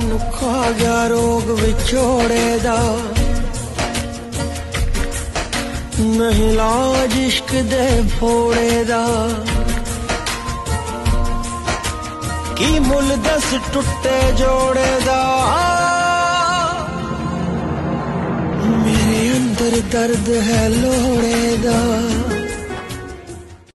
मैनू खा गया रोग विछोड़े दा, नहीं लाज इश्क दे फोड़े दा। की मुल दस टुटे जोड़े दा, मेरे अंदर दर्द है लोड़े दा।